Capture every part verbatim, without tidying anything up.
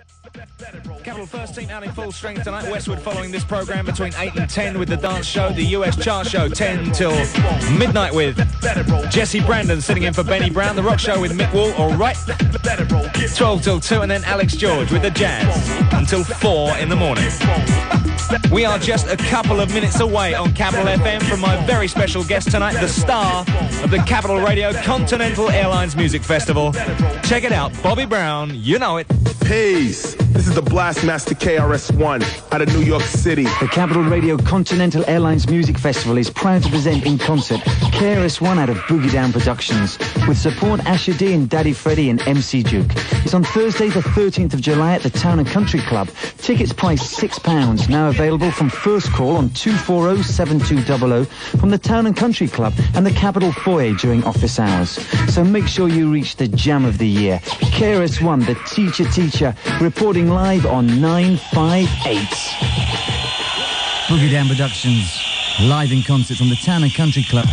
Capital first team out in full strength tonight. Westwood following this programme between eight and ten with the dance show. The U S chart show ten till midnight with Jesse Brandon sitting in for Benny Brown. The rock show with Mick Wall, all right, twelve till two, and then Alex George with the jazz until four in the morning. We are just a couple of minutes away on Capital F M from my very special guest tonight, the star of the Capital Radio Continental Airlines Music Festival. Check it out, Bobby Brown, you know it. Peace. This is the Blastmaster K R S One out of New York City. The Capital Radio Continental Airlines Music Festival is proud to present in concert K R S One out of Boogie Down Productions with support Asher D and Daddy Freddy and M C Duke. It's on Thursday the thirteenth of July at the Town and Country Club. Tickets priced six pounds, now available from first call on two four zero, seven two zero zero from the Town and Country Club and the Capital Foyer during office hours. So make sure you reach the jam of the year. K R S One, the teacher teacher, reporting live on nine five eight. Boogie Down Productions, live in concert from the Town and Country Club.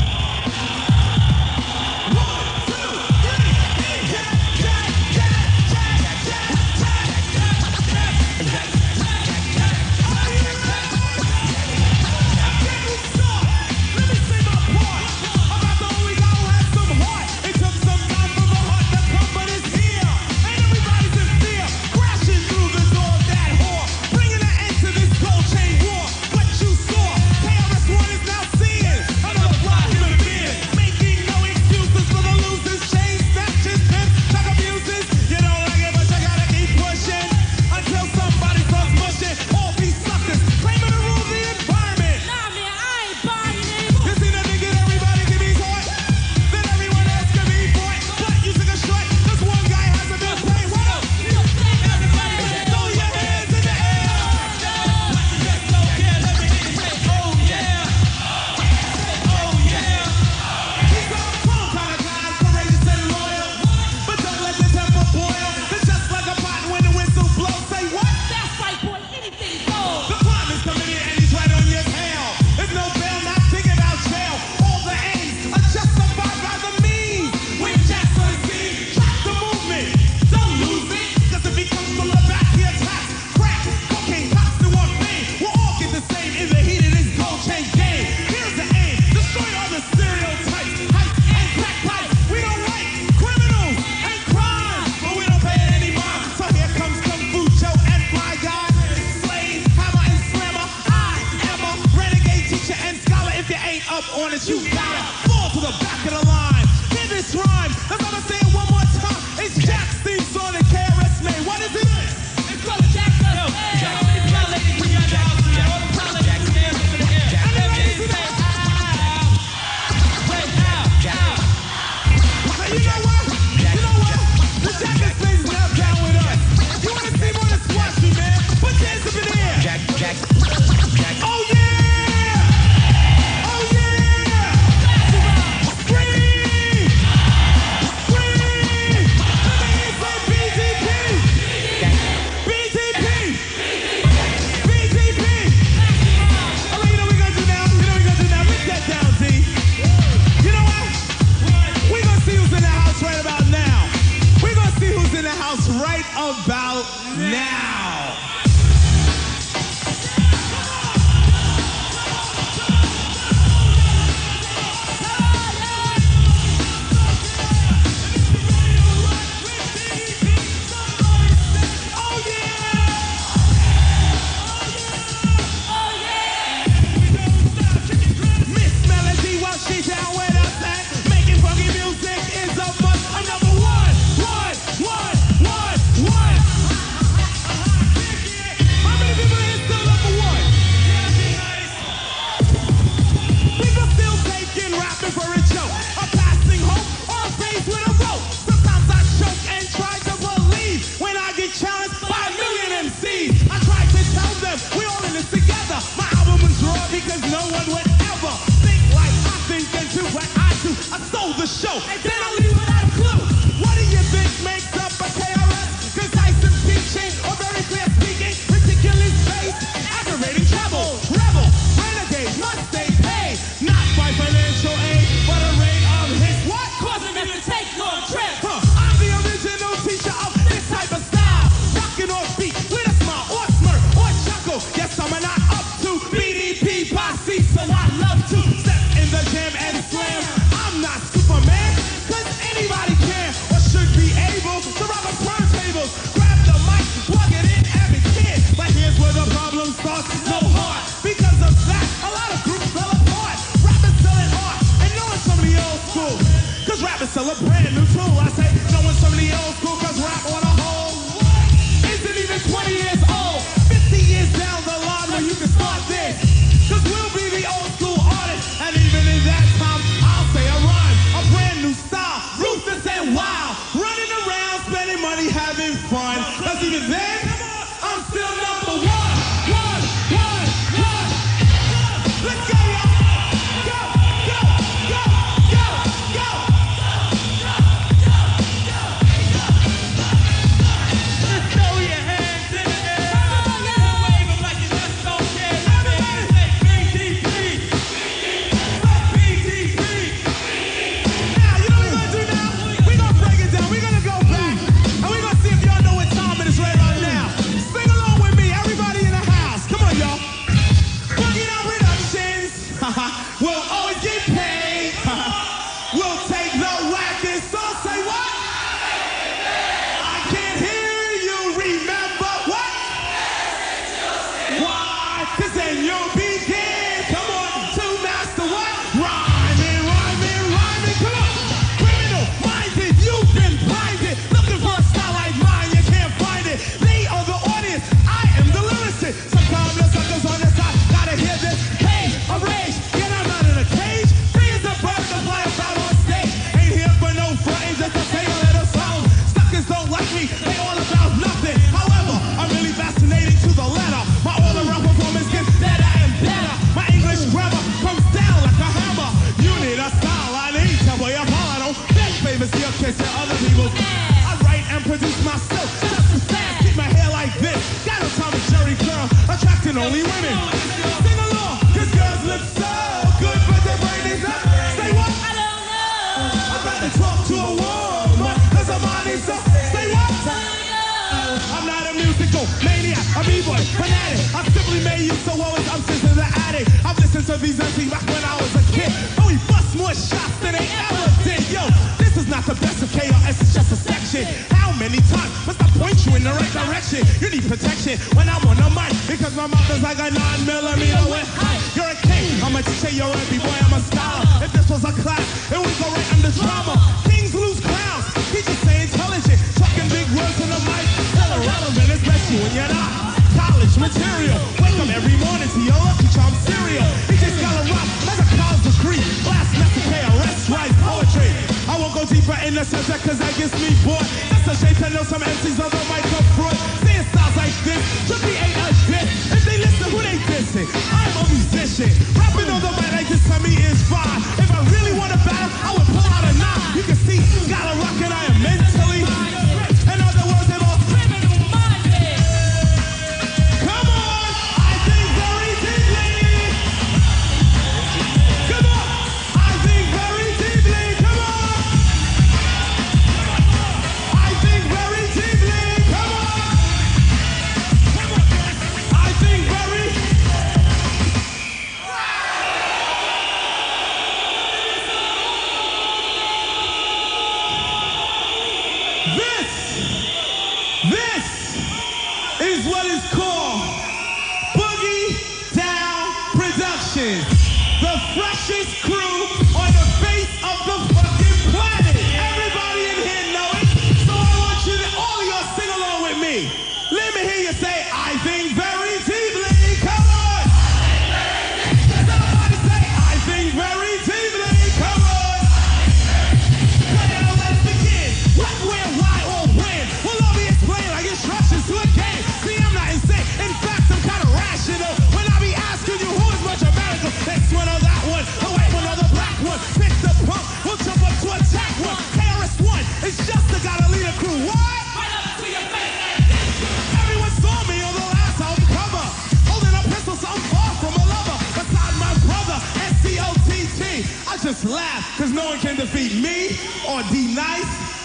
or beat with a smile or smirk or chuckle. Yes, I'm not up to B D P posse, so I love to step in the jam and slam. I'm not Superman, cause anybody can or should be able to rock a turntable, grab the mic, plug it in every kid. But here's where the problem starts, no heart. Because of that, a lot of groups fell apart. Rappers selling art and knowing some of the old school. Cause rappers sell a brand new tool. I say knowing some of the old school, cause rap on a whole isn't even twenty years old. fifty years down the line where you can start this. Cause we'll be the old school artists. And even in that time, I'll say a rhyme, a brand new style, ruthless and wild. Running around, spending money, having fun. Cause even then, I'm still number one. One, one, one. Let's go, y'all. Go, go, go, go, go. Just throw your hands in the air. Wave them like you just don't care. Everybody say B T P. B T P. Now, you know what we're gonna do now? We're gonna break it down. We're gonna go back. And we're gonna see if y'all know what time it is right about now. Sing along with me, everybody in the house. Come on, y'all. Boogie Down Productions. We'll always get paid. We'll take the wackest song. Say what? I can't hear you. Remember what? Why? Cause then you'll begin. Come on, to master what? Rhyming, rhyming, rhyming. Come on. Criminal minded, you've been blinded. Looking for a style like mine, you can't find it. They are the audience, I am the lyricist. Sometimes the suckers on the side gotta hear this. Hey, a rage, yet I'm not in a cage. Free as a bird to fly about on stage. Ain't here for no frontin', just to say a little song. Suckers don't like me, they all about nothing. However, I'm really fascinating to the letter. My all-around performance gets better and better. My English grammar comes down like a hammer. You need a style, I need to boy, I don't beg favors to your kids and other people. I write and produce myself just as fast. Keep my hair like this. Got no time with Jerry curl, attracting only women. Sing along, cause girls look so good, but their brain is up. Say what? I don't know. I'd rather talk to a woman, cause her mind is up. Say what? I'm not a musical maniac, a b-boy, fanatic. I simply made you so always I'm since in the attic. I've listened to these M Cs back when I was a kid. Oh, we bust more shots than they ever did. Yo, this is not the best of K R S, it's just a section. How many times must I point you in the right direction? You need protection when I'm on the mic, because my mouth is like a nine millimeter with height. You're a king, I'm a teacher, you're a b-boy, I'm a scholar. If this was a class, it would go right under drama. Kings lose crowns, teachers say intelligent, talking big words in the mic, still irrelevant, especially when you're not. College material, wake up every morning to your Lucky Charm cereal. He just got a rock like a college degree. Blast master K R S writes poetry. I won't go deeper in the subject cause that gets me bored. That's a shame to know some M Cs on the mic up front. Seeing styles like this should be ain't a diss. If they listen, who they dissing? I'm a musician. Rapping on the mic like this to me is fine. If I really want to battle, I would pull out a knife. You can see, got a rock and I am mentally. In other words, I'm all criminal minded. Come on, I think very deeply. Come on, I think very deeply. Come on. I think very deeply. Come on. I think very. This, this is what is called Boogie Down Productions. The freshest crew on the face of the fucking planet. Everybody in here know it. So I want you to, all of y'all sing along with me. Let me hear you say, I think very deeply. Come on. Somebody say, I think very deeply. Come on. Now let's begin. What, where, why, or when? Well, let me explain like instructions to a game. See, I'm not insane. In fact, I'm kind of rational. When I be asking you who is much America, next one or that one, the white one or the black one. Pick the pump, we'll jump up to attack one. K R S One, it's just a gotta lead a crew. What? Right up to your face like this. Everyone saw me on the last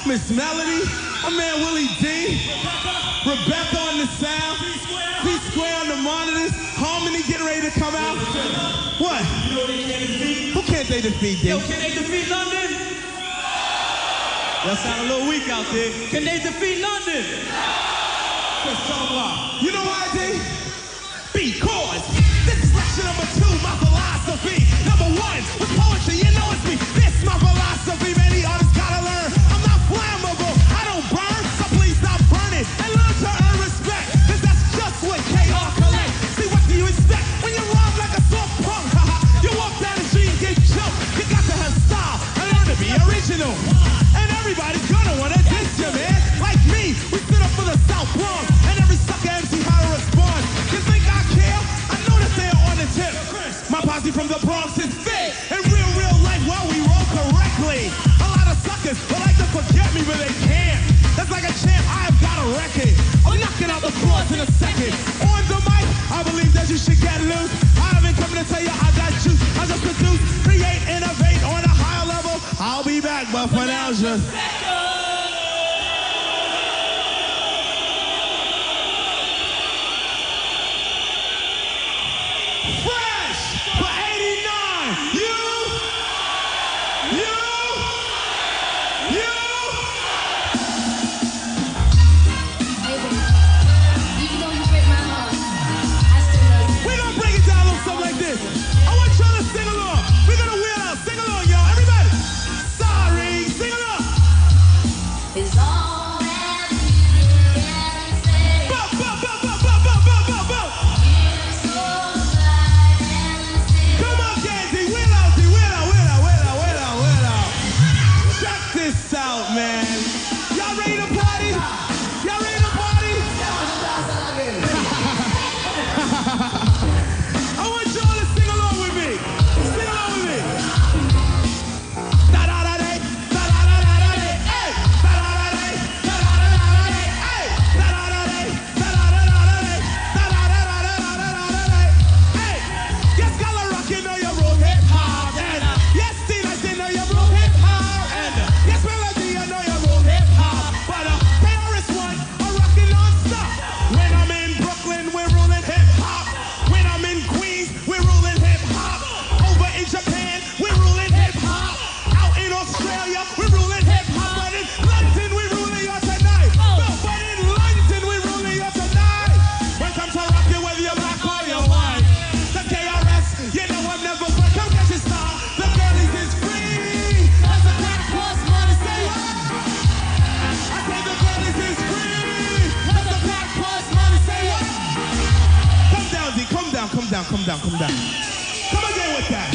Miss Melody, my man Willie D, Rebecca on the sound, P-Square on the monitors, Harmony getting ready to come out. What? Who can't they defeat, D? Yo, can they defeat London? Y'all sound a little weak out there. Can they defeat London? Let's talk about. You know why, D? Because this is lecture number two, my philosophy. Number one was poetry, you know it's me. This my philosophy, many artists gotta learn. I'm not flammable, I don't burn, so please stop burning and learn to earn respect. Cause that's just what K R collect. See, what do you expect when you rhyme like a soft punk? You walk down the street and get choked. You got to have style and learn to be original. And everybody's gonna wanna diss you, man. Like me, we stood up for the South Bronx, and every sucker M C how to respond. You think I care? I know that they're on the tip. My posse from the Bronx is fit. In real, real life, well, we roll correctly. A lot of suckers would like to forget me, but they can't. That's like a champ, I have got a record. I'm knocking out the floors in a second. On the mic, I believe that you should get loose. I haven't come to tell you I got juice. I just produce, create, innovate on a higher level. I'll be back, but for now, just... Come down, come down, come down. Come again with that.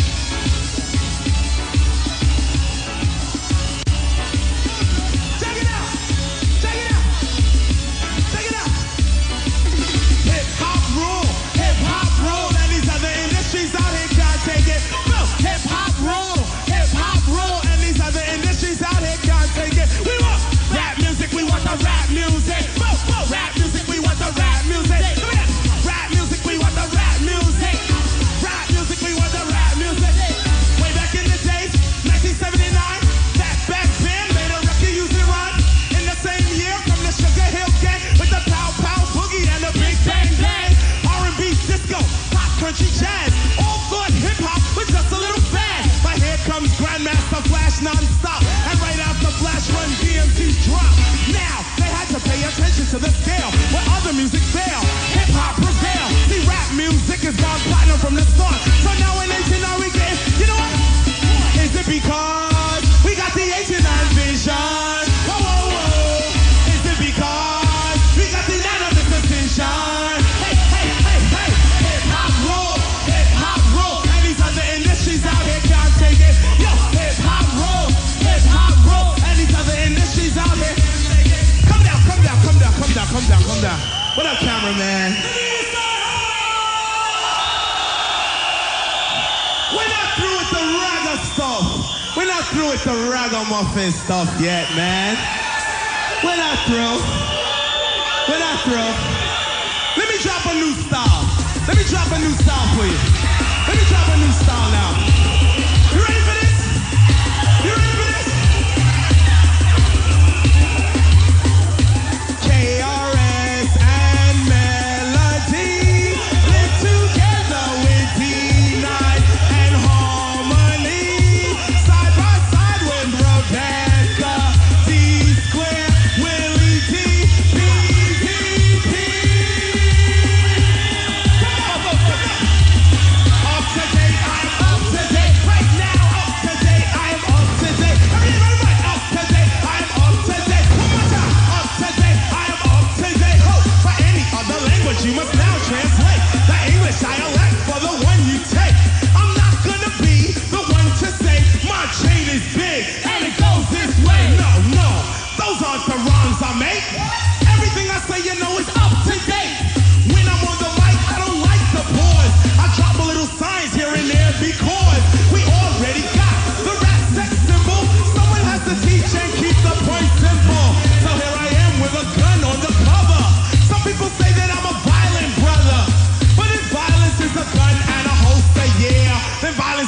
Check it out. Check it out. Check it out. Hip hop rule. Hip hop rule. And these other industries out here can't take it. No. Hip hop rule. Hip hop rule. And these other industries out here can't take it. We want rap music. We want the rap music. Whoa, whoa. Rap music. We want the rap music. Come here. Rap music. We want the rap music. Rap music, we want the rap music. Way back in the days, nineteen seventy-nine, that back band made a record used to run. In the same year, from the Sugar Hill Gang with the Pow Pow Boogie and the Big Bang Bang. R and B, disco, pop, country, jazz. All thought hip hop was just a little fad. But here comes Grandmaster Flash non-stop. And right after Flash Run, D M C drop. Now, they had to pay attention to the scale where other music failed. Hip hop prevailed. See, rap music is gone platinum from the start. So now in H and R we get, you know what? Is it because we got the H and R vision? Whoa, whoa, whoa. Is it because we got the unanimous decision? Hey, hey, hey, hey. Hip hop rule, hip hop rule. And these other industries out here can't take it. Yo, hip hop rule, hip hop rule. And these other industries out here. Come down, come down, come down, come down, come down, come down. What up, cameraman? We're not through with the ragga stuff. We're not through with the ragamuffin stuff yet, man. We're not through. We're not through. Let me drop a new style. Let me drop a new style for you. Let me drop a new style now. You ready for this? You ready for this?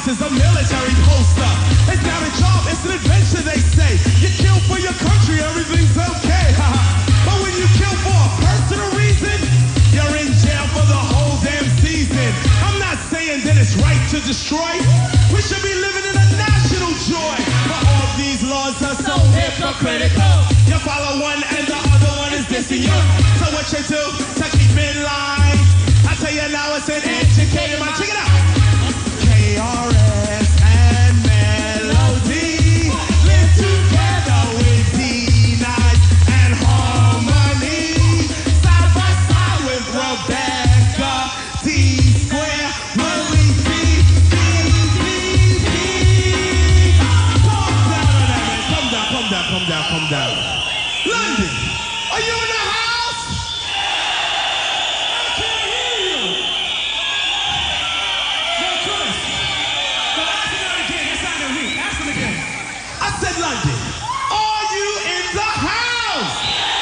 house is a military poster. It's not a job, it's an adventure, they say. You kill for your country, everything's okay. But when you kill for a personal reason, you're in jail for the whole damn season. I'm not saying that it's right to destroy. We should be living in a national joy. But all these laws are so hypocritical. You follow one and the other one is dissing you. So what you do to keep in line? I tell you now it's an educated mind. Check it out. K R S and Melody live together with D nine and Harmony. Side by side with Rebecca D Square. Willie D, D, D, D. Calm down on that, man. Calm down, calm down, calm down, calm down. London, are you in the house? I can't hear you. No, Chris. No, ask him that again. That sounded weak. Ask him again. I said London, are you in the house?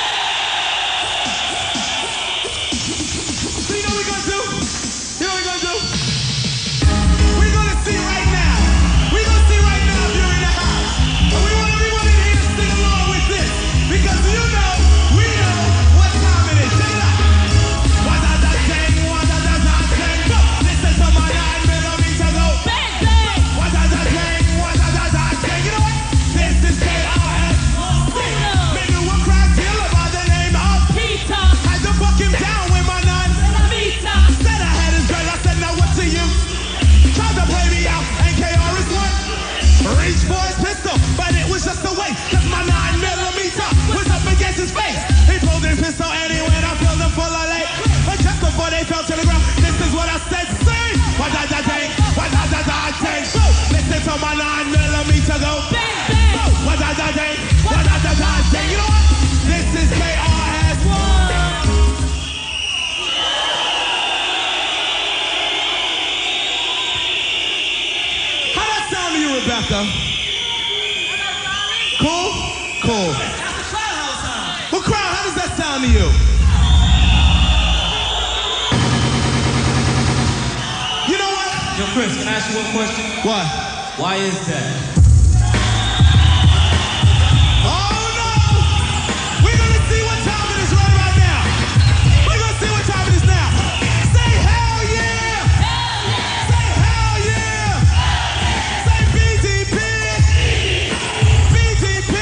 So you know what we're gonna do? You know what we're gonna do? We're gonna see right now. We're gonna see right now if you're in the house. And we want everyone in here to sing along with this. Because you know, we know what time it is. Check it out. Wa-da-da-dang, wa-da-da-da-dang. Go. Listen to my nine millimeter go. Bang, bang. Wa-da-da-dang, wa-da-da-da-dang. You know what? This is K R S. Me knew a crack dealer by the name of Peter. had to fuck him down with my nine. Peter. Said I had his girl, I said now what to you? Tried to play me out, and K R is one. Reached for his pistol, but it was just a waste. Cause my nine millimeter was up against his face. He pulled his pistol and he went, I filled him full of lead. But just before they fell to the ground, this is what I said, sing! Wa-da-da-dang, wa-da-da-da-dang. Go! Listen to my nine millimeter go. Bang, bang. Go! Wa-da-da-dang, wa-da-da-da-dang. You know what? This is K R S. How that sound to you, Rebecca? Cool? Cool. That's the crowd house sound. Well, crowd, how does that sound to you? You know what? Yo, Chris, can I ask you one question? What? Why is that? Oh, no! We're gonna see what time it is right about now. We're gonna see what time it is now. Say hell yeah! Say hell yeah! Say B D P! B D P!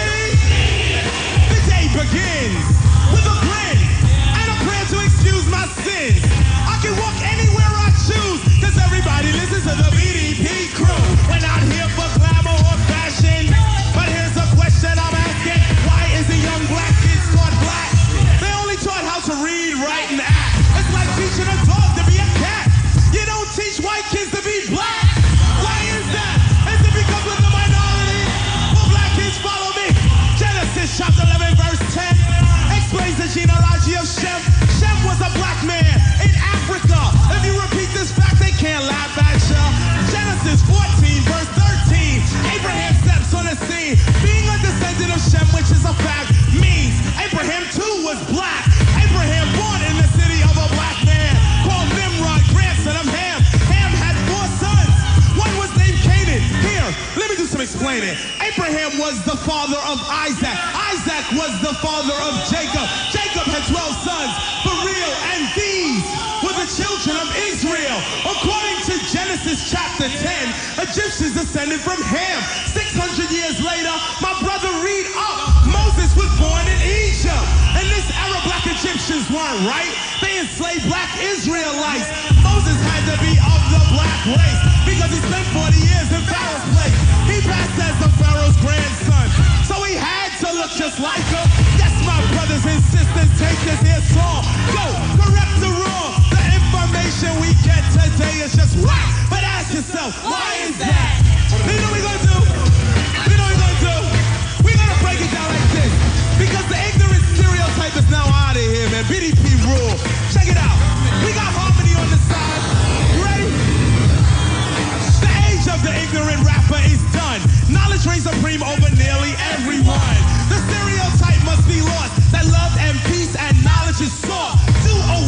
The day begins with a grin and a prayer to excuse my sins. I can walk anywhere I choose, cause everybody listens to the B D P crew. We're not here for glamour or fashion, but here's a question I'm asking. Why is the young black kids taught black? They only taught how to read, write, and act. It's like teaching a dog to be a cat. You don't teach white kids to be black. Why is that? Is it because we're the minority? Well, black kids follow me. Genesis chapter eleven verse ten explains the genealogy of Shem. Shem was a black man in Africa. If you repeat this fact, they can't laugh at ya. Genesis fourteen verse thirteen. Abraham steps on the scene. Being a descendant of Shem, which is a fact, means Abraham too was black. Abraham born in the city of a black man called Nimrod, grandson of Ham. Ham had four sons. One was named Canaan. Here, let me do some explaining. Abraham was the father of Isaac. Isaac was the father of Jacob. Jacob had twelve sons for real, and these were the children of Israel. According to Genesis chapter ten, Egyptians descended from Ham. six hundred years later, my brother read up. Moses was born in Egypt. And this era, black Egyptians weren't right. They enslaved black Israelites. Moses had to be of the black race because he spent forty years in Pharaoh's place. He passed as the Pharaoh's grandson, so he had to look just like him. Yes, my brothers and sisters, take this here song. Go, correct the wrong. The information we get today is just whack. But ask yourself, why is that? You know what we're gonna do? You know what we're gonna do? We're gonna break it down like this. Because the ignorant stereotype is now out of here, man. B D P rule. Check it out. We got Harmony on the side. You ready? The age of the ignorant rapper is done. Knowledge reigns supreme over nearly everyone. The stereotype must be lost that love and peace and knowledge is sought. Do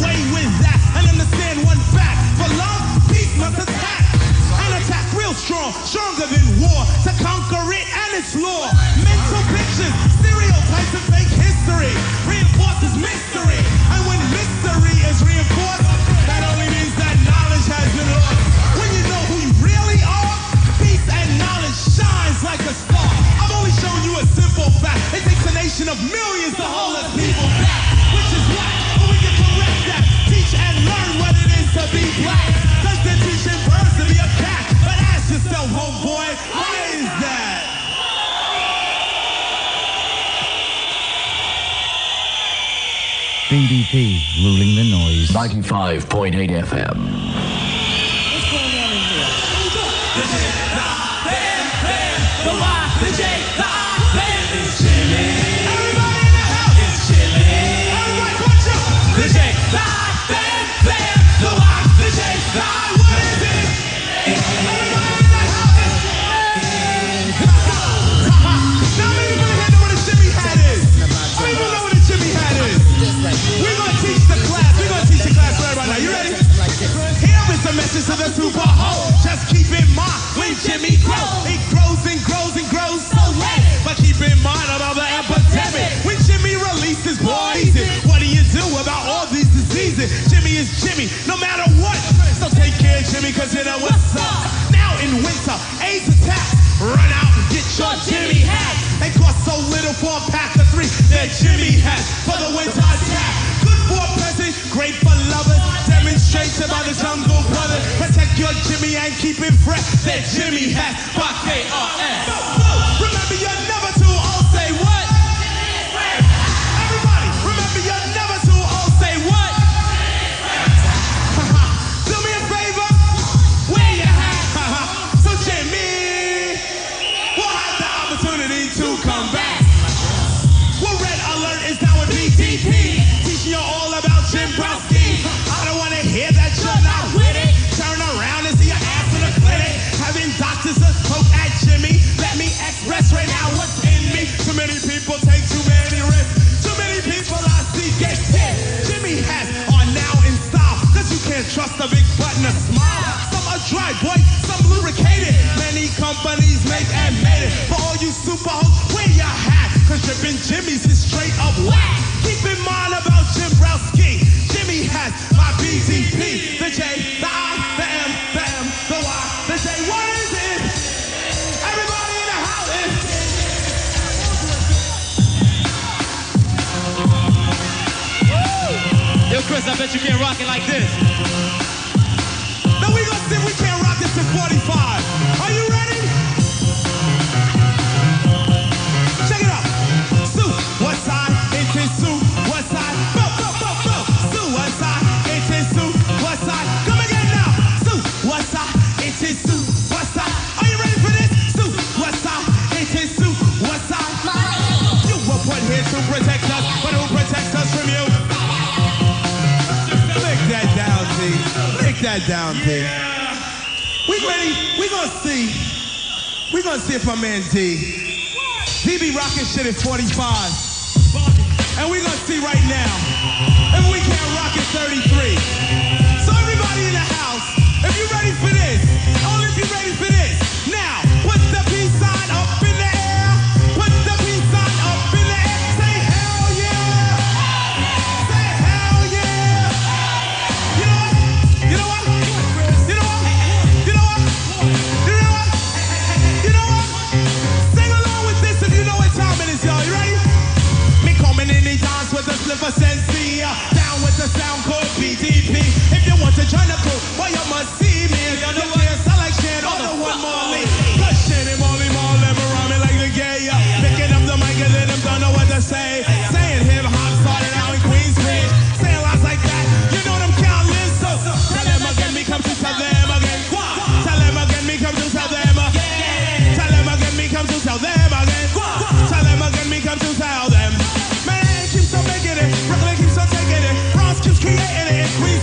B D P ruling the noise. ninety-five point eight F M. What's going on in here? The J, the I, the M, the M, the Y, the J, the I, the M. It's Jimmy. Everybody in the house. It's Jimmy. Everybody, watch out. The J, the I, the M, the M, the Y, the J, the I. What is it? Everybody in the house. Now many people here know what a Jimmy hat is. How many people know what a Jimmy hat is? We're gonna teach the class. We're gonna teach the class for everybody. Now, you ready? Here is a message to the super hoe. Just keep in mind when Jimmy grows, it grows and grows and grows so late. But keep in mind about the epidemic. When Jimmy releases poison, what do you do about all these diseases? Jimmy is Jimmy, no matter what. So take care of Jimmy, cause you know what's up. Now in winter, AIDS attacks. Run out and get your Jimmy hat. They cost so little for a pack of three. They're Jimmy hats for the winter attack. Good for a present, great for lovers. Demonstration by the Jungle Brothers. Protect your Jimmy and keep it fresh. They're Jimmy hats by K R S. Remember, you're never too old. Say what? Everybody, remember, you're never too old. Say what? Do me a favor. Wear your hat. So Jimmy will have the opportunity to come back. Well, Red Alert is now in B D P, teaching you all about Jim Browski. I don't want to hear that you're not with it. Turn around and see your ass in the clinic. Having doctors a poke at Jimmy. Let me express right now what's in me. Too many people take too many risks. Too many people I see get hit. Jimmy hats are now in style, cause you can't trust a big butt and a smile. Some are dry, boy, some lubricated. Many companies make and made it. For all you super hoes, wear your hat, cause dripping Jimmy's is straight up whack. Keep in mind about Jim Browski. Jimmy has my B D P. The J, the I, the M, the M, the Y, the J. What is it? Everybody in the house is. Yo, Chris, I bet you can't rock it like this. Now we gonna see if we can't rock this to forty-five. Are you ready? Check it out. Suicide, it is suicide. Go, go, go, go. Suicide, it is suicide. Come again now. Suicide, it is suicide. Are you ready for this? Suicide, it is suicide. You were put here to protect us, but who protects us from you? Lick that down, T. Lick that down, T. We ready? We gonna see. We gonna see if my man D. He be rocking shit at forty-five. And we gonna see right now if we can't rock at thirty-three. So everybody in the house, if you ready for this, only if you ready for this. Now, put the peace sign up in the air. Put the peace sign up in the air. Say hell yeah. Say hell yeah. You know what? You know what? You know what? You know what? You know what? You know what? Sing along with this if you know what time it is, y'all. You ready? Me coming in the dance with a slip of sensi. Down with the sound called B D P. If you want to join the crew, well, you must see me. You know what? Selection on the one more lead. Pushing him, only more, let me rhyme it like the gay. Picking up the mic and let them don't know what to say. Saying hip hop started out in Queensbridge. Saying lots like that, you know them countless. So tell them again, me come to tell them again. Tell them again, me come to tell them again. Tell them again, me come to tell them again. Tell them again, me come to tell them. Man, keeps on making it. Brooklyn keeps on taking it. Bronx keeps creating it.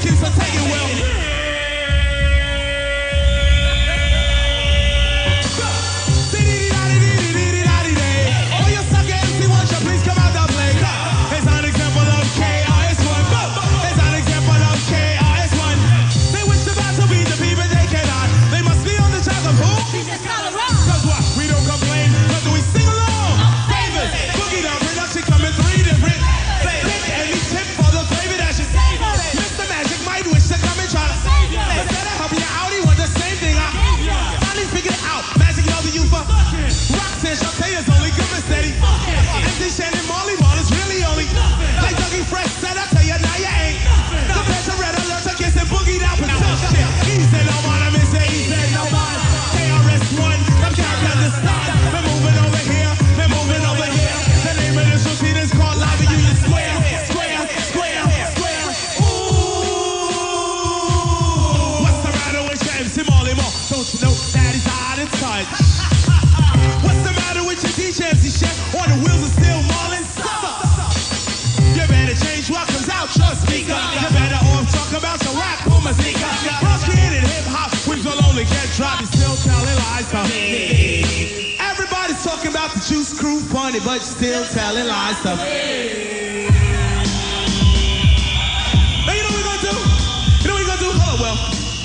huh? Everybody's talking about the Juice Crew, funny, but still telling lies, huh? Now you know what we're gonna do? You know what we're gonna do? Hold on, well.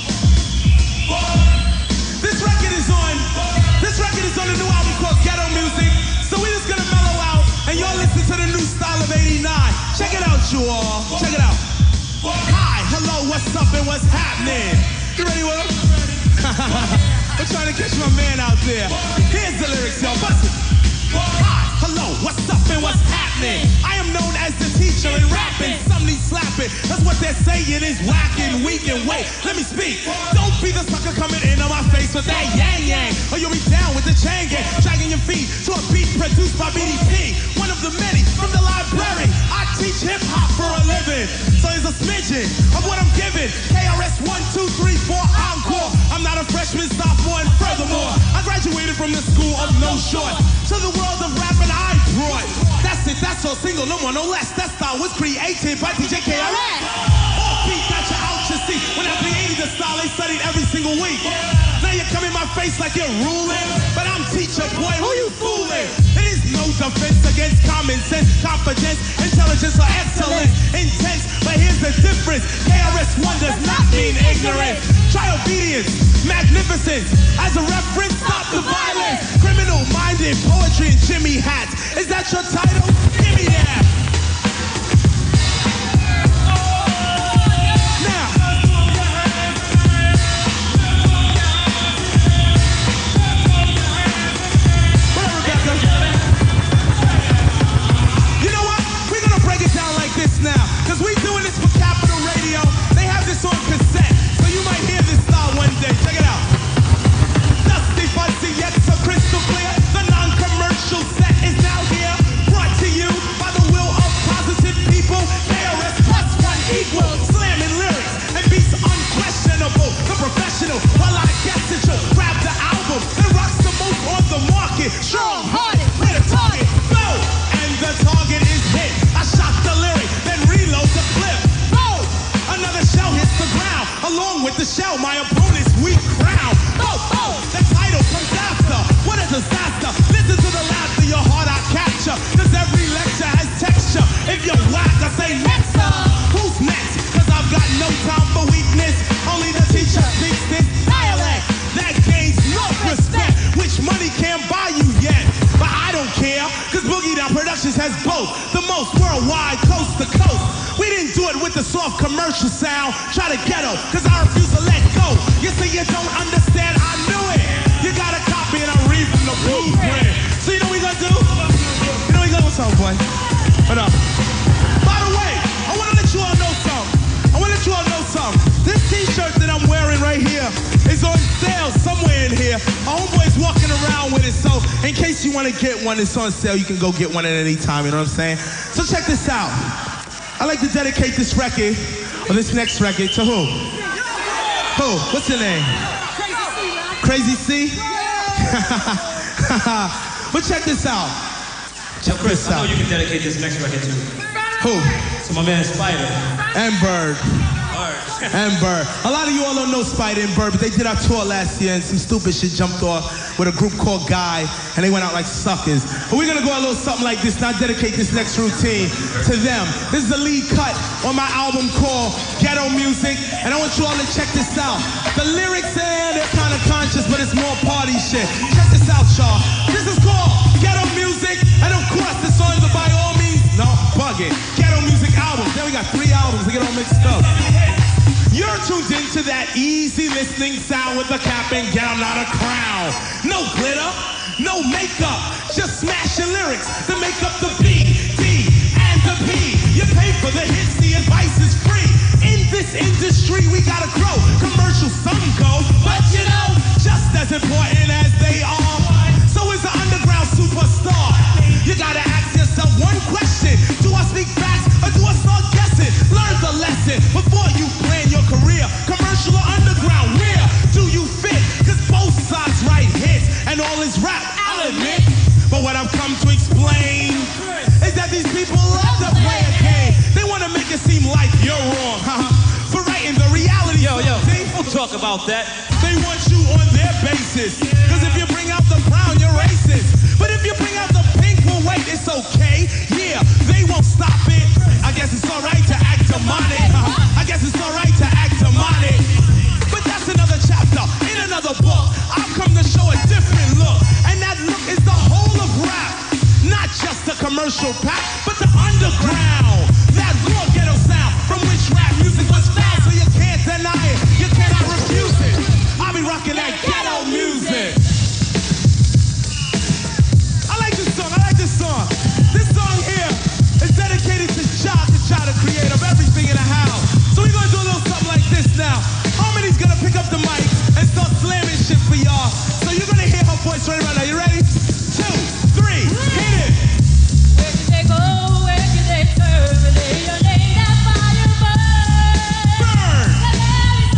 This record is on, this record is on a new album called Ghetto Music, so we're just gonna mellow out, and y'all listen to the new style of eighty-nine. Check it out, you all. Check it out. Hi, hello, what's up, and what's happening? You ready, Will? I'm trying to catch my man out there. Here's the lyrics, y'all. Bust it. Hi, hello, what's up and what's happening? I am known as the teacher in rapping. Some need slapping. That's what they're saying is whacking, weak and wait. Let me speak. Don't be the sucker coming in on my face with that yang yang, or you'll be down with the chain gang, dragging your feet to a beat produced by B D P. One of the many from the library. I teach hip hop for a living, so there's a smidgen of what I'm giving. K R S one, two, three, four, encore. I'm not a freshman, sophomore, and furthermore, I graduated from the school of no shorts. To the world of rapping I brought. That's it, that's all, single, no more, no less. That style was created by D J K R S. Offbeat, got you out your seat. When I created the style, they studied every single week. Now you come in my face like you're ruling, but I'm teacher, boy, who you fooling? It is no defense against common sense, confidence, intelligence, or excellence, intense. But here's the difference: K R S One does not mean ignorance. Try obedience, magnificence. As a reference, stop the violence. Criminal-minded poetry and Jimmy hats. Is that your title? Give me that. Now, because we doing this for Capital Radio. They have this on cassette, so you might hear this style one day. Check it out. Dusty, fuzzy, yet so crystal clear. The non-commercial set is now here. Brought to you by the will of positive people. K R S plus one equals slamming lyrics and beats unquestionable. The professional, well I guess it should grab the album that rocks the most on the market. Strong-hearted, where the target go, and the target is hit. I shot the lyric. Reload the clip. Oh! Another shell hits the ground. Along with the shell, my opponent's weak crown. Oh, oh! The title comes after. What a disaster. Listen to the laughter, your heart I capture. Cause every lecture has texture. If you're whack, I say next up. Who's next? Cause I've got no time for weakness. Only the teacher speaks this dialect that gains no respect, which money can't buy you yet. But I don't care, cause Boogie Down Productions has both. The most worldwide, coast to coast. We didn't do it with the soft commercial sound. Try to ghetto, cause I refuse to let go. You say you don't understand, I knew it. You got a copy and I read from the blueprint. So you know what we gonna do? You know what we gonna do? What's up, boy? What up? By the way, I wanna let you all know something. I wanna let you all know something. This t-shirt that I'm wearing right here is on sale somewhere in here. My homeboy's walking around with it, so in case you want to get one, it's on sale. You can go get one at any time, you know what I'm saying? So check this out. I'd like to dedicate this record, or this next record, to who? Who? What's your name? Crazy C. Crazy C? But check this out. Check Chris, this I know out. you can dedicate this next record to. Who? To my man Spider. And Bird. And Bird. A lot of you all don't know Spider and Bird, but they did our tour last year and some stupid shit jumped off with a group called Guy, and they went out like suckers. But we're gonna go a little something like this, and I dedicate this next routine to them. This is the lead cut on my album called Ghetto Music, and I want you all to check this out. The lyrics, eh, they're kind of conscious, but it's more party shit. Check this out, y'all. This is called Ghetto Music, and of course the songs are by all means, no, bugging. Ghetto Music albums. Then we got three albums to get all mixed up. You're tuned into that easy listening sound with a cap and gown, not a crown. No glitter, no makeup, just smashing lyrics to make up the B, D, and the P. You pay for the hits, the advice is free. In this industry, we gotta grow. Commercials, some go, but you know, just as important as they are, so is the underground superstar. You gotta ask yourself one question: do I speak facts or do I start guessing? Learn the lesson before you plan your career. Commercial or underground, where do you fit? Cause both sides write hits and all is rap, I'll admit. But what I've come to explain is that these people love to play a game. They wanna make it seem like you're wrong, for writing the reality. Yo, yo, see? talk about that. They want you on their basis. Cause if you bring out the brown, you're racist. But if you bring out the pink, well wait, it's okay. Yeah, they won't stop it. I guess it's alright to act demonic. I guess it's alright to act demonic. But that's another chapter in another book. I've come to show a different look. And that look is the whole of rap. Not just the commercial pack, but the underground. That raw ghetto sound from which rap music was found. So you can't deny it, you cannot refuse it. I'll be rocking that ghetto music. I like this song, I like this song. This song here is dedicated to Jah, to Jah, the creator of everything in the house. So we're gonna do a little something like this now. Harmony's gonna pick up the mic and start slamming shit for y'all. So you're gonna hear her voice right about now. You ready? Two, three, hit it. Where did they go? Where did they turn? Lay your name that fire burn. Burn. And there is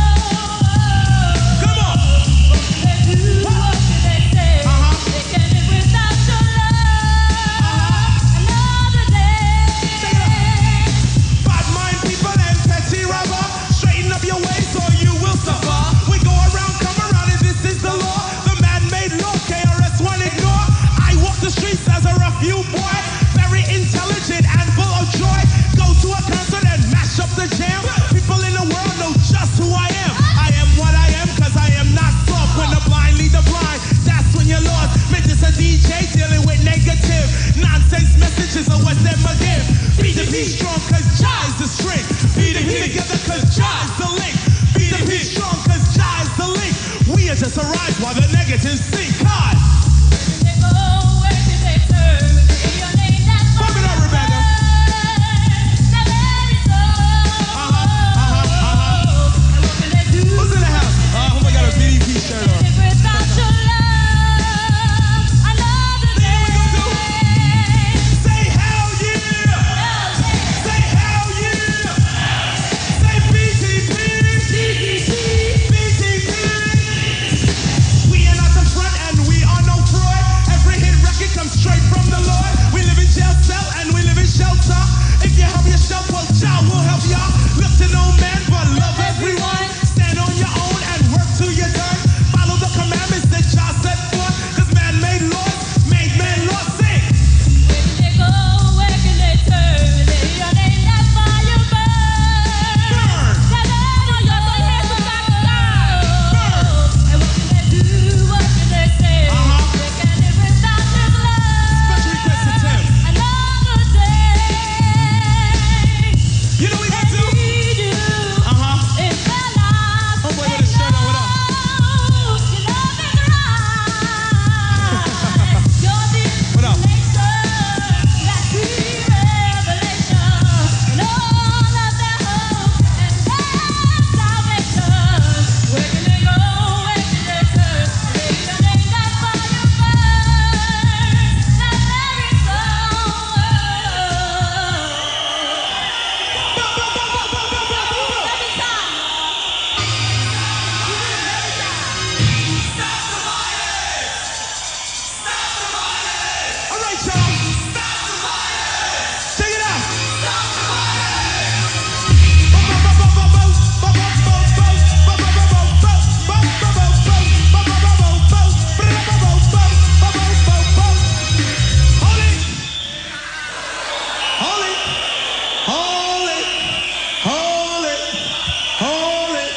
Come on. what did they do? What did they say? Uh-huh. They can't live without your love. Another day. Bad mind people and petty robber. Straighten up your ways or you will suffer. We go around, come around, and this is the law. The man-made law, K R S One ignore. I walk the streets as a rough you boy. Very intelligent and full of joy. Go to a concert and mash up the jam. People in the world know just who I am. I am what I am cause I am not soft. When the blind lead the blind, that's when you're lost. Bitch, it's a D J dealing with negative nonsense messages of what them again. Be the be strong cause Jah is the strength. Be the be together cause Jah is the link. Be the be strong cause Jah is the link. We are just a rise while the negatives sink. God. Where did they go? Where did they turn? Lay your name that Pump it up, Rebecca. Now there is Uh-huh, uh-huh, uh-huh. And what can they do? Who's in the house? Uh, who got a B D P shirt on? Live without your love. Another Say what we gonna do? day. Say hell yeah! Say hell yeah! Say B T P! B T P! B T P! We are not the front and we are no fraud. Every hit record comes straight from the Lord. We live in jail cell and we live in shelter. If you help yourself, well, Jah will help y'all. Look to no man but love everyone. Stand on your own and work till you're done. Follow the commandments that Jah set forth. Cause man made laws, made man laws. Sing! Where did they go? Where can they turn? Lay your name that fire burn. Burn! Now there is your hands from God to God. And what can they do? What can they say? Uh-huh. They can't live without your love. Special request to Tim. Another day. You know what we gonna do? They need you Uh-huh. in their lives. Homeboy with his shirt on, what up? Your love is right. You're the What up? inspiration, that sweet revelation, and all of their hope and their salvation. Where can they go? Where can they turn? Lay your name that fire burns. Now there is All right, y'all. Check it out. Hold it. Hold it. Hold it. Hold it. Hold it.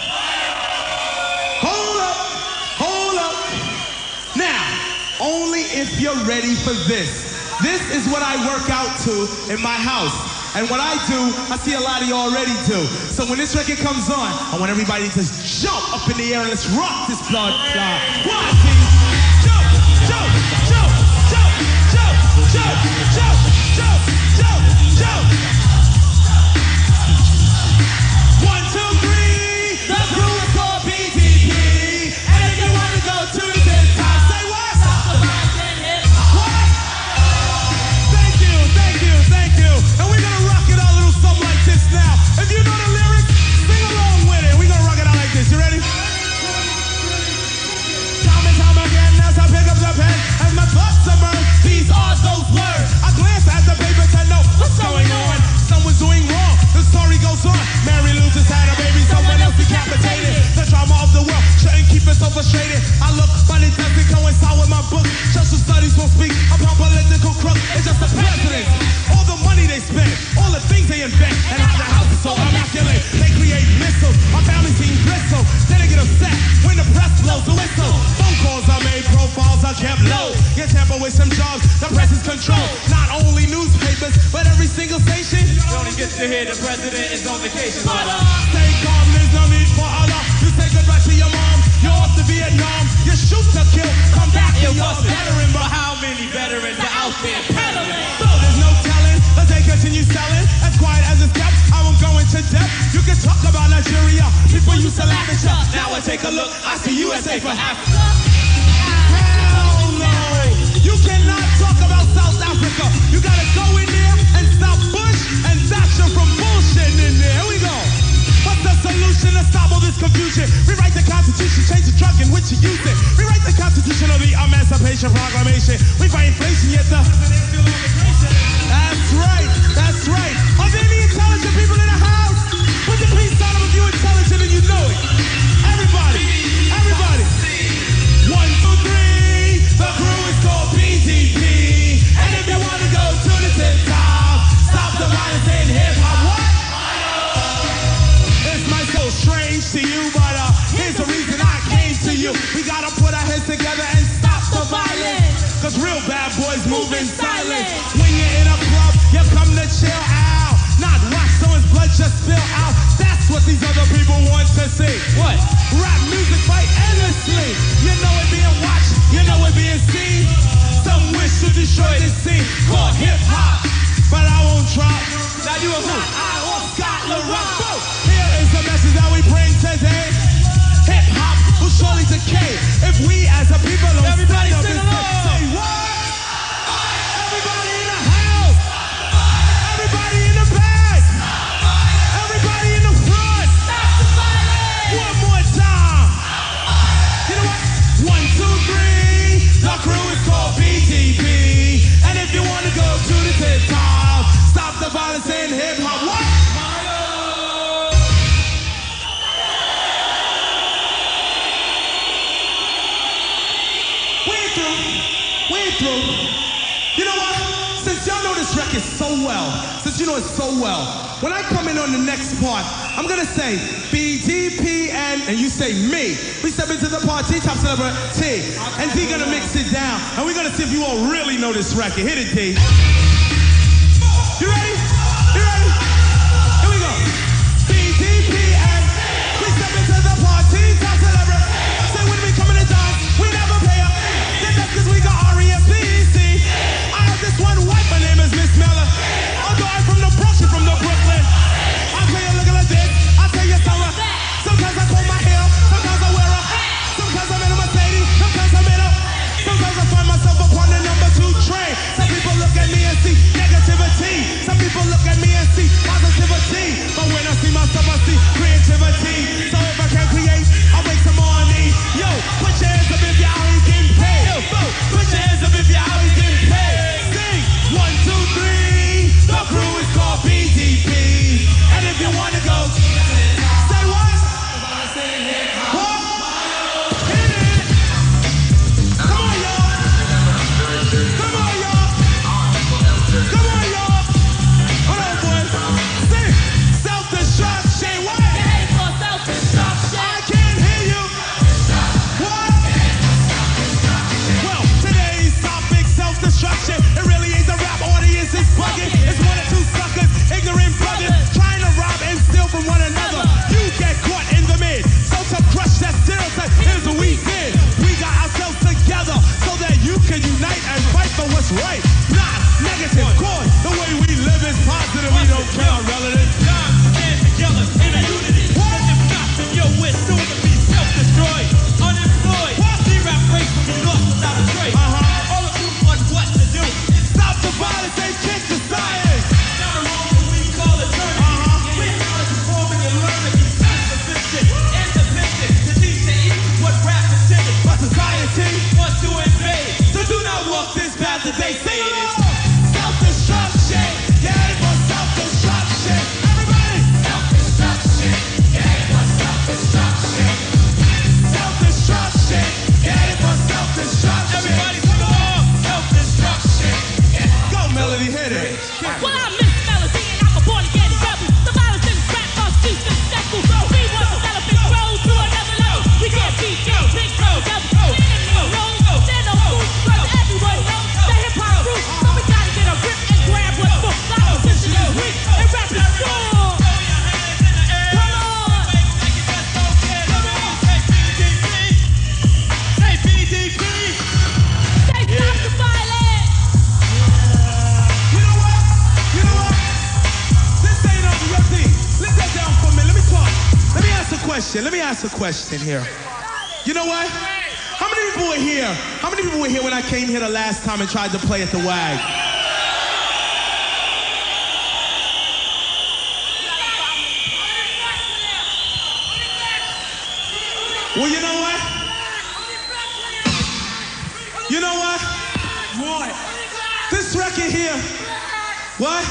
Hold up. Hold up. Now, only if you're ready for this. This is what I work out to in my house. And what I do, I see a lot of you already do. So when this record comes on, I want everybody to jump up in the air and let's rock this blood fly. One, two, jump, jump, jump, jump, jump, jump, jump, jump, jump, jump. One, two, three. The crew is called B T P. And if you want to go to this house, say what? What? Thank you, thank you, thank you. And we're gonna rock it out a little something like this now. If you know the lyrics, sing along with it. We're gonna rock it out like this. You ready? Time is frustrated. I look, but it doesn't coincide with my book. Social studies won't speak about political crook. It's just the president. All the money they spend, all the things they invent, and how the house is so immaculate. They create missiles, our family team bristle. Then they get upset when the press blows the whistle. Phone calls are made, profiles are kept low. You tamper with some jobs, the press is controlled. Not only newspapers, but every single station. You only get to hear the president is on vacation. Stay calm, there's no need for Allah. You say goodbye to your mom, you're off to Vietnam. You shoot to kill, come back to your veteran. But how many veterans are out there peddling? So there's no telling, but they continue selling. As quiet as it's kept, I won't go into depth. You can talk about Nigeria, people used to laugh at ya. Now I take a look, I see U S A for Africa. Hell no, you cannot talk about South Africa. You gotta go in there and stop Bush and Thatcher from bullshitting in there. Here we go. What's the solution to stop all this confusion? Rewrite the Constitution, change the drug in which you use it. Rewrite the Constitution of the Emancipation Proclamation. We fight inflation, yet the... That's right, that's right. Are there any intelligent people in the house? Put the peace sign up if you're intelligent and you know it. Everybody, everybody. One, two, three. The crew is called P D P. And if you want to go to the tip top, stop the violence in hip-hop. What? This might so strange to you, but uh, here's the reason I came to you. We gotta put our heads together and stop the violence. Cause real bad boys move in silence. When you're in a club, you come to chill out. Not watch someone's blood just spill out. That's what these other people want to see. What? Rap music fight endlessly. You know it being watched, you know it being seen. Some wish to destroy this scene called hip-hop. But I won't drop. Now you a who? I or Scott LaRock. Here is the message that we bring today. Hip-hop will surely decay if we as a people don't Everybody stand up sing and along. say what? Everybody in the house. Everybody in the back. Everybody in the front. One more time. You know what? One, two, three. The crew is called P T P. And if you want to go to the tip top, stop the violence in hip-hop. What? We're through. We're through. You know what? Since y'all know this record so well, since you know it so well, when I come in on the next part, I'm gonna say B D P N, and you say me. We step into the party, top celebrity, and D gonna mix it down, and we're gonna see if you all really know this record. Hit it, D. You ready? You ready? Here we go. B D P N. We step into the party, top celebrity. Say when we come in the dance, we never pay up. Then that's cause we got R E S P C. I have this one wife, her name is Miss Miller. Although I'm from the Bronx, she's from the Brooklyn. I'll tell you, look at this. I'll tell you something. Sometimes I comb my hair, sometimes I wear a. Sometimes I'm in a Mercedes, sometimes I'm in a. Sometimes I find myself upon the number two train. Some people look at me and see negativity. Some people look at me and see positivity. But when I see myself, I see creativity. So if I can create, I'll make some money. Yo, put your hands up if you're always getting paid. Yo, put your hands up if you're always getting paid. Sing, one, two, three. The crew is called B D P. And if you want to go, say what? What? Hit it. Come on, y'all. Come on, y'all. Come on, y'all. Hold on, boys. Sing. Self-destruction. What? I can't hear you. What? Well, today's topic, self-destruction. It really ain't the rap audience is bugging. It's one or two suckers, ignorant brothers, trying to rob and steal from one another. You get caught in the mid. So to crush that stereotype, here's what we did. We got ourselves together so that you can unite and fight for what's right. Not negative. Cause the way we live is positive. We don't care, relatives. Stand together in a unity. Cause if not, then yo, we're soon to be self-destroyed, unemployed. See rap race from the north without a trace. Uh-huh. All of you on what to do. Stop the violence and kick the science. Not a role that we call eternity. Uh-huh. We knowledge and form and you learn to be self-sufficient, independent, to teach the equal what rap intended. But society Wants to invade. So do not walk this path that they say it is. Self-destruction. question. Let me ask a question here. You know what? How many people were here? How many people were here when I came here the last time and tried to play at the W A G? Well, you know what? You know what? What? This record here. What?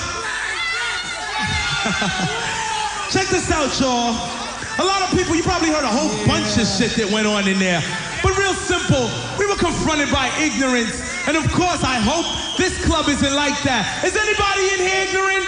Check this out, y'all. A lot of people, you probably heard a whole bunch of shit that went on in there. But real simple, we were confronted by ignorance. And of course, I hope this club isn't like that. Is anybody in here ignorant?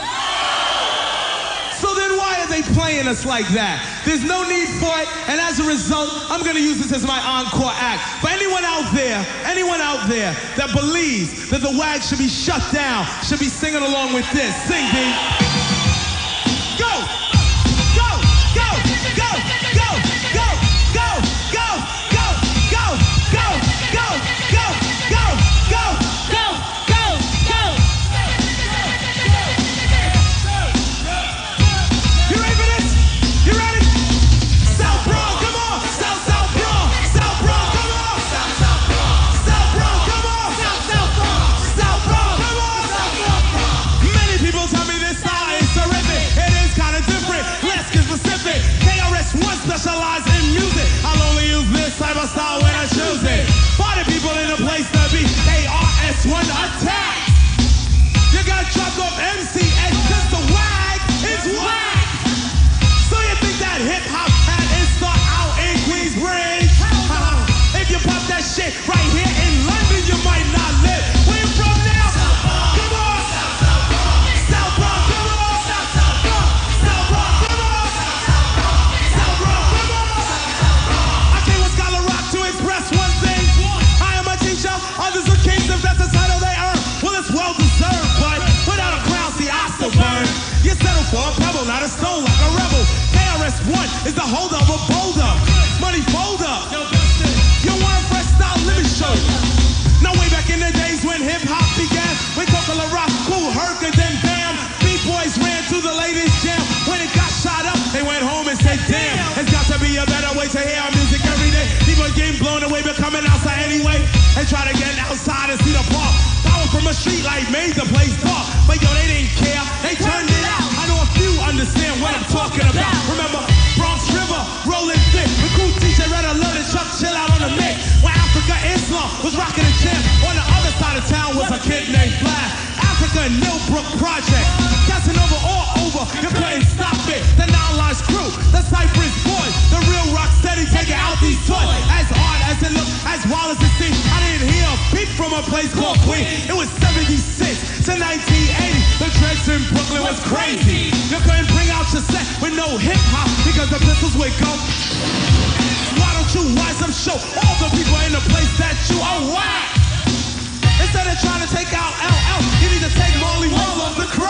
So then why are they playing us like that? There's no need for it, and as a result, I'm gonna use this as my encore act. For anyone out there, anyone out there that believes that the W A G should be shut down, should be singing along with this. Sing, B. Go! Go! Go! Go! Go! Go! Go! Go! Go! Go! Go! Go! Go! Go! Go! Go, go, go. You ready for this? You ready? South Bronx, come on! South, South Bronx! South Bronx, come on! South, South Bronx! South Bronx, come on! South, South Bronx! South Bronx, come on! South, South Bronx! Many people tell me this style is terrific. It is kind of different. Let's get specific. K R S One specializes in music. I'll only use this type of style when I choose it. Party people in a place to be. K R S One attack. You got dropped off M C S cause the W A G is whack. So you think that hip-hop had its start out in Queensbridge? If you pop that shit right here in London, you might not live. Where you from now? Come on! South Bronx, come on! South Bronx, come on! South Bronx, come on! I came with Scholar Rock to express one thing. I am a teacher, others are kings. If that's the title they earn, well, it's well deserved. But without a crown, see, I still burn. You settle for a pebble, not a stone like a rebel. K R S One is the holder of a boulder. Money folder. You want a fresh style? Let me show you. Now way back in the days when hip hop began, when Coca La Rock, Cool Herc, and then bam, beat boys ran to the latest jam. When it got shot up, they went home and said, damn, it's got to be a better way to hear our music every day. People getting blown away, but coming outside anyway. They try to get outside and see the park. Power from a street light made the place dark. But yo, they didn't care, they turned it out. I know a few understand what I'm talking about. Remember, Bronx River, rolling thick. The cool teacher read a load of Chuck Chill out on the mix. When Africa Islam was rocking the champ. On the other side of town was a kid named Flash. Africa Millbrook Project. Casting over all over, you couldn't stop it. The Nine Lives crew, the Cypress Boys, the real rock steady taking out these toys. As hard as it looked, as wild as it seemed, I didn't hear a peep from a place called Queen. It was seventy-six to nineteen eighty. The dreads in Brooklyn was crazy. You couldn't bring out your set with no hip hop because the pistols would go. Why don't you rise up, show all the people in the place that you are whack? Instead of trying to take out L L, you need to take Marley Marl off the crew.